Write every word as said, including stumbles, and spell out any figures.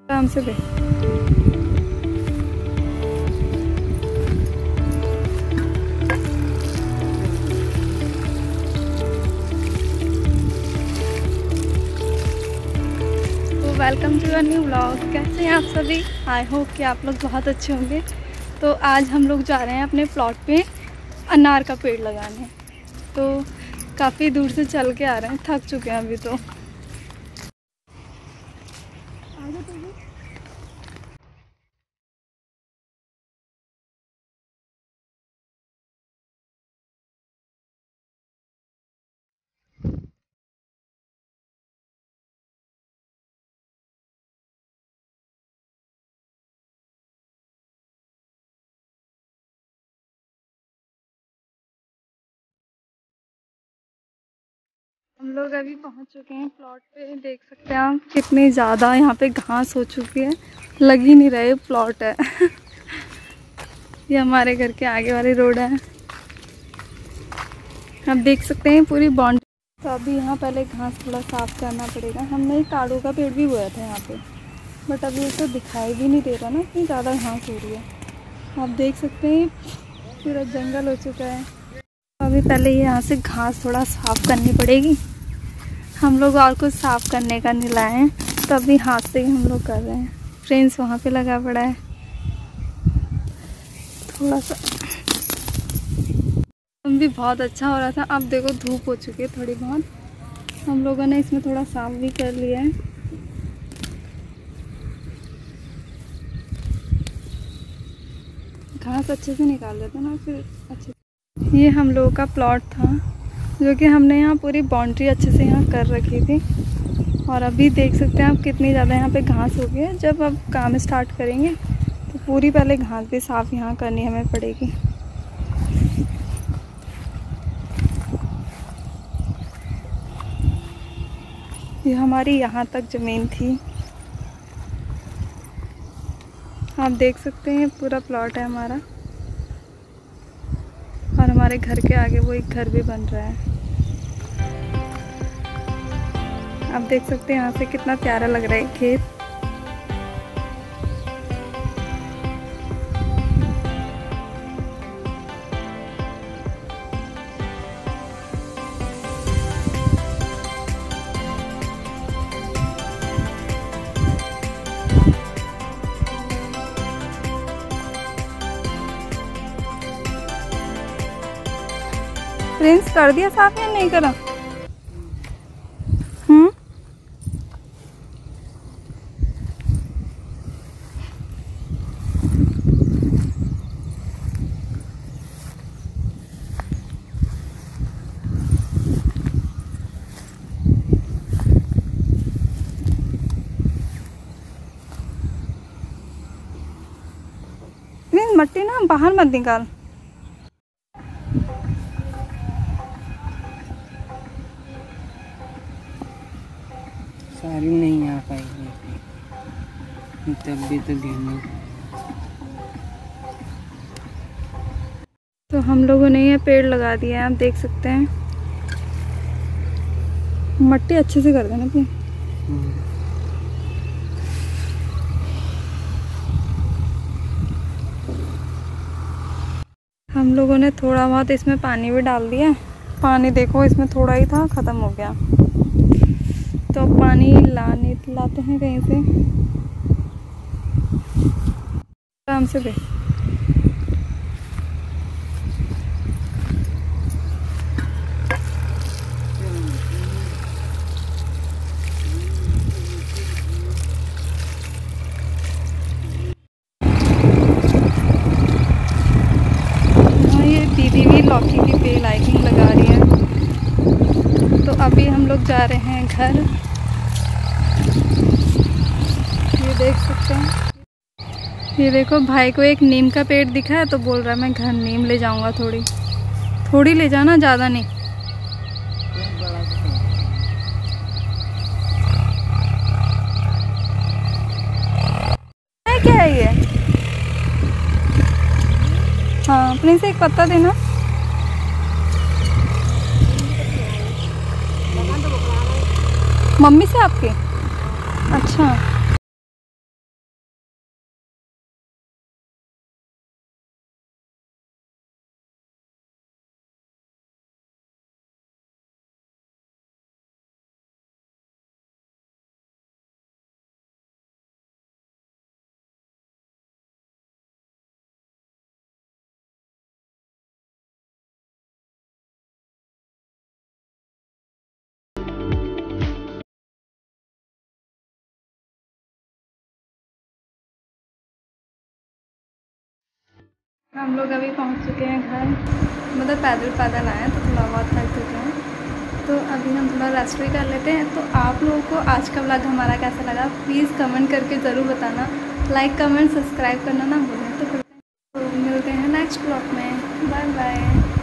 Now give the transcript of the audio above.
आराम से दे। तो welcome to a new vlog. कैसे हैं आप सभी? आई होप कि आप लोग बहुत अच्छे होंगे। तो आज हम लोग जा रहे हैं अपने प्लॉट पे अनार का पेड़ लगाने। तो काफ़ी दूर से चल के आ रहे हैं, थक चुके हैं अभी तो। हम लोग अभी पहुंच चुके हैं प्लॉट पे। देख सकते हैं आप कितनी ज़्यादा यहाँ पे घास हो चुकी है, लग ही नहीं रहे प्लॉट है। ये हमारे घर के आगे वाली रोड है, आप देख सकते हैं पूरी बाउंड्री। तो अभी यहाँ पहले घास थोड़ा साफ़ करना पड़ेगा। हमने एक आड़ू का पेड़ भी बोया था यहाँ पे, बट अभी उसको दिखाई भी नहीं दे रहा ना, इतनी ज़्यादा घास हो रही है। आप देख सकते हैं पूरा जंगल हो चुका है। अभी पहले ये यहाँ से घास थोड़ा साफ़ करनी पड़ेगी। हम लोग और कुछ साफ़ करने का नहीं लाए हैं, तो अभी हाथ से ही हम लोग कर रहे हैं। फ्रेंड्स वहाँ पे लगा पड़ा है थोड़ा सा, भी बहुत अच्छा हो रहा था। अब देखो धूप हो चुकी है थोड़ी बहुत। हम लोगों ने इसमें थोड़ा साफ भी कर लिया है। घास अच्छे से निकाल लेते ना फिर अच्छे से। ये हम लोगों का प्लॉट था जो कि हमने यहाँ पूरी बाउंड्री अच्छे से यहाँ कर रखी थी। और अभी देख सकते हैं आप कितनी ज़्यादा यहाँ पे घास हो गई है। जब अब काम स्टार्ट करेंगे तो पूरी पहले घास भी साफ़ यहाँ करनी हमें पड़ेगी। ये हमारी यहाँ तक ज़मीन थी, आप देख सकते हैं पूरा प्लॉट है हमारा। और हमारे घर के आगे वो एक घर भी बन रहा है। आप देख सकते हैं यहाँ से कितना प्यारा लग रहा है खेत। प्रिंस कर दिया साफ या नहीं करा? हम्म प्रिंस मट्टी ना बाहर मत निकाल। सारी नहीं आ पाएगी तब भी तो घेरना। तो हम लोगों ने ये पेड़ लगा दिया है, आप देख सकते हैं। मट्टी अच्छे से कर देना प्लीज। हम लोगों ने थोड़ा बहुत इसमें पानी भी डाल दिया। पानी देखो इसमें थोड़ा ही था, ख़त्म हो गया। तो अब पानी लाने लाते हैं कहीं से। आराम से दे। हाँ, ये दीदी भी लौकी की बेल आई थिंक लगा रही है। तो अभी हम लोग जा रहे हैं घर। ये देख सकते हैं, ये देखो भाई को एक नीम का पेड़ दिखा है तो बोल रहा है मैं घर नीम ले जाऊंगा। थोड़ी थोड़ी ले जाना, ज़्यादा नहीं। क्या है ये? हाँ अपने से एक पत्ता देना। मम्मी से आपके? अच्छा। हम लोग अभी पहुंच चुके हैं घर, मतलब पैदल पैदल आए हैं तो थोड़ा बहुत थक चुके हैं, तो अभी हम थोड़ा रेस्ट भी कर लेते हैं। तो आप लोगों को आज का व्लॉग हमारा कैसा लगा प्लीज़ कमेंट करके ज़रूर बताना, लाइक कमेंट सब्सक्राइब करना ना भूलें। तो फिर तो मिलते हैं नेक्स्ट व्लॉग में, बाय बाय।